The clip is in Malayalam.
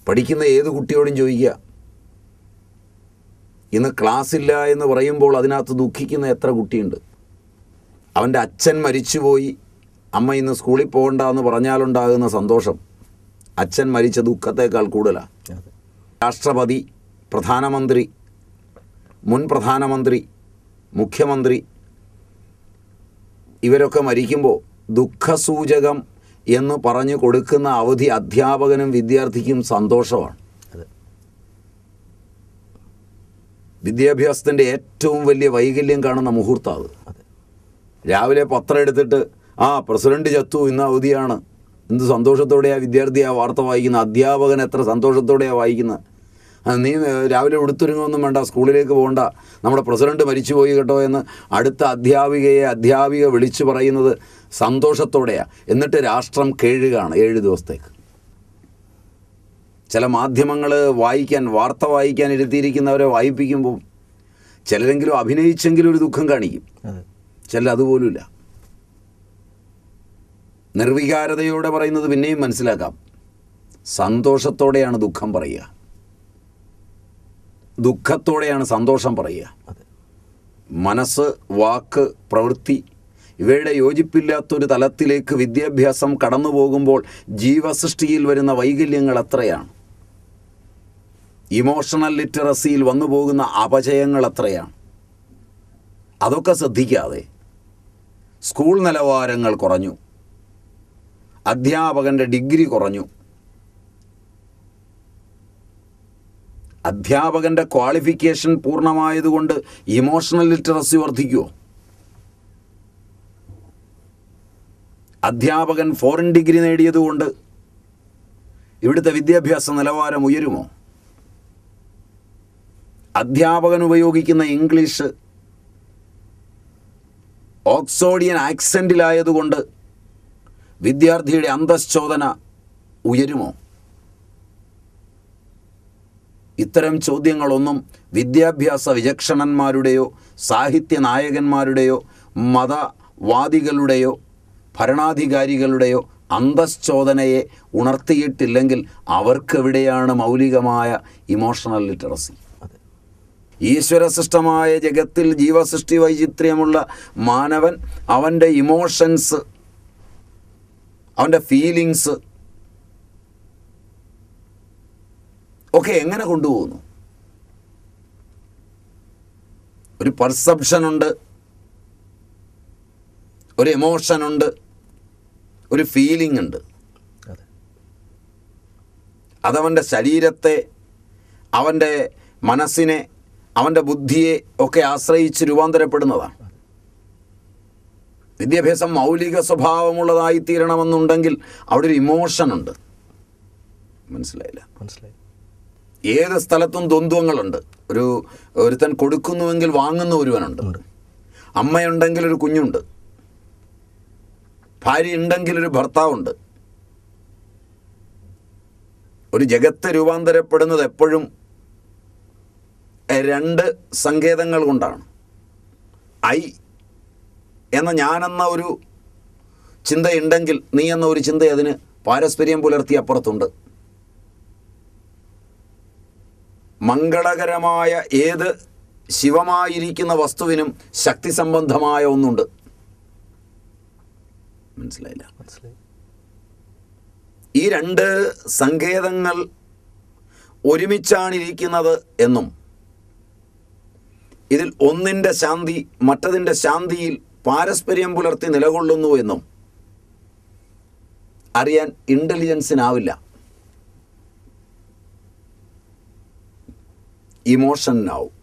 പഠിക്കുന്ന ഏത് കുട്ടിയോടും ചോദിക്കുക, ഇന്ന് ക്ലാസ്സില്ല എന്ന് പറയുമ്പോൾ അതിനകത്ത് ദുഃഖിക്കുന്ന എത്ര കുട്ടിയുണ്ട്? അവൻ്റെ അച്ഛൻ മരിച്ചുപോയി, അമ്മ ഇന്ന് സ്കൂളിൽ പോകണ്ട എന്ന് പറഞ്ഞാലുണ്ടാകുന്ന സന്തോഷം അച്ഛൻ മരിച്ച ദുഃഖത്തേക്കാൾ കൂടുതലാണ്. രാഷ്ട്രപതി, പ്രധാനമന്ത്രി, മുൻ പ്രധാനമന്ത്രി, മുഖ്യമന്ത്രി ഇവരൊക്കെ മരിക്കുമ്പോൾ ദുഃഖസൂചകം എന്ന് പറഞ്ഞു കൊടുക്കുന്ന അവധി അധ്യാപകനും വിദ്യാർത്ഥിക്കും സന്തോഷമാണ്. വിദ്യാഭ്യാസത്തിൻ്റെ ഏറ്റവും വലിയ വൈകല്യം കാണുന്ന മുഹൂർത്തം അത്. രാവിലെ പത്രം എടുത്തിട്ട് പ്രസിഡന്റ് ചത്തു, ഇന്ന് അവധിയാണ്. എന്ത് സന്തോഷത്തോടെയാണ് വിദ്യാർത്ഥി ആ വാർത്ത വായിക്കുന്നത്? അധ്യാപകൻ എത്ര സന്തോഷത്തോടെയാണ് വായിക്കുന്നത്? നീ രാവിലെ ഉടുത്തൊരുങ്ങൊന്നും വേണ്ട, സ്കൂളിലേക്ക് പോകണ്ട, നമ്മുടെ പ്രസിഡന്റ് മരിച്ചുപോയി കേട്ടോ എന്ന് അടുത്ത അധ്യാപിക വിളിച്ചു പറയുന്നത് സന്തോഷത്തോടെയാണ്. എന്നിട്ട് രാഷ്ട്രം കേഴുകയാണ് 7 ദിവസത്തേക്ക്. ചില മാധ്യമങ്ങൾ വാർത്ത വായിക്കാൻ ഇരുത്തിയിരിക്കുന്നവരെ വായിപ്പിക്കുമ്പോൾ ചിലരെങ്കിലും അഭിനയിച്ചെങ്കിലും ഒരു ദുഃഖം കാണിക്കും, ചിലർ അതുപോലുമില്ല. നിർവികാരതയോടെ പറയുന്നത് പിന്നെയും മനസ്സിലാക്കാം. സന്തോഷത്തോടെയാണ് ദുഃഖം പറയുക, ദുഃഖത്തോടെയാണ് സന്തോഷം പറയുക. മനസ്സ്, വാക്ക്, പ്രവൃത്തി ഇവയുടെ യോജിപ്പില്ലാത്തൊരു തലത്തിലേക്ക് വിദ്യാഭ്യാസം കടന്നു പോകുമ്പോൾ ജീവസൃഷ്ടിയിൽ വരുന്ന വൈകല്യങ്ങൾ എത്രയാണ്? ഇമോഷണൽ ലിറ്ററസിയിൽ വന്നു പോകുന്ന അപചയങ്ങൾ എത്രയാണ്? അതൊക്കെ ശ്രദ്ധിക്കാതെ സ്കൂൾ നിലവാരങ്ങൾ കുറഞ്ഞു, അധ്യാപകൻ്റെ ഡിഗ്രി കുറഞ്ഞു, അധ്യാപകൻ്റെ ക്വാളിഫിക്കേഷൻ പൂർണ്ണമായതുകൊണ്ട് ഇമോഷണൽ ലിറ്ററസി വർദ്ധിക്കുമോ? അധ്യാപകൻ ഫോറിൻ ഡിഗ്രി നേടിയതുകൊണ്ട് ഇവിടുത്തെ വിദ്യാഭ്യാസ നിലവാരം ഉയരുമോ? അധ്യാപകൻ ഉപയോഗിക്കുന്ന ഇംഗ്ലീഷ് ഓക്സ്ഫോർഡിയൻ ആക്സെൻറ്റിലായതുകൊണ്ട് വിദ്യാർത്ഥിയുടെ അന്തശ്ചോദന ഉയരുമോ? ഇത്തരം ചോദ്യങ്ങളൊന്നും വിദ്യാഭ്യാസ വിചക്ഷണന്മാരുടെയോ സാഹിത്യ നായകന്മാരുടെയോ മതവാദികളുടെയോ ഭരണാധികാരികളുടെയോ അന്തശ്ചോദനയെ ഉണർത്തിയിട്ടില്ലെങ്കിൽ അവർക്കെവിടെയാണ് മൗലികമായ ഇമോഷണൽ ലിറ്ററസി? ഈശ്വരസൃഷ്ടമായ ജഗത്തിൽ ജീവസൃഷ്ടി വൈചിത്ര്യമുള്ള മാനവൻ അവൻ്റെ ഇമോഷൻസ്, അവൻ്റെ ഫീലിങ്സ് ഒക്കെ എങ്ങനെ കൊണ്ടുപോകുന്നു? ഒരു പെർസെപ്ഷനുണ്ട്, ഒരു എമോഷനുണ്ട്, ഒരു ഫീലിംഗ് ഉണ്ട്. അതവൻ്റെ ശരീരത്തെ, അവൻ്റെ മനസ്സിനെ, അവൻ്റെ ബുദ്ധിയെ ഒക്കെ ആശ്രയിച്ച് രൂപാന്തരപ്പെടുന്നതാണ്. വിദ്യാഭ്യാസം മൗലിക സ്വഭാവമുള്ളതായിത്തീരണമെന്നുണ്ടെങ്കിൽ അവിടെ ഒരു ഇമോഷനുണ്ട്. മനസ്സിലായി. ഏത് സ്ഥലത്തും ദ്വന്ദ്വങ്ങളുണ്ട്. ഒരുത്തൻ കൊടുക്കുന്നുവെങ്കിൽ വാങ്ങുന്ന ഒരുവനുണ്ട്. അമ്മയുണ്ടെങ്കിൽ ഒരു കുഞ്ഞുണ്ട്, ഭാര്യ ഉണ്ടെങ്കിൽ ഒരു ഭർത്താവുണ്ട്. ഒരു ജഗത്ത് രൂപാന്തരപ്പെടുന്നത് എപ്പോഴും 2 സങ്കേതങ്ങൾ കൊണ്ടാണ്. ഐ എന്ന ഞാനെന്ന ഒരു ചിന്തയുണ്ടെങ്കിൽ നീ എന്ന ഒരു ചിന്ത അതിന് പാരസ്പര്യം പുലർത്തി അപ്പുറത്തുണ്ട്. മംഗളകരമായ ഏത് ശിവമായിരിക്കുന്ന വസ്തുവിനും ശക്തി സംബന്ധമായ ഒന്നുണ്ട്. മനസ്സിലായില്ല? ഈ 2 സങ്കേതങ്ങൾ ഒരുമിച്ചാണിരിക്കുന്നത് എന്നും ഇതിൽ ഒന്നിൻ്റെ ശാന്തി മറ്റതിൻ്റെ ശാന്തിയിൽ പാരസ്പര്യം പുലർത്തി നിലകൊള്ളുന്നു എന്നും അറിയാൻ ഇൻ്റലിജൻസിനാവില്ല, ഇമോഷനാവും.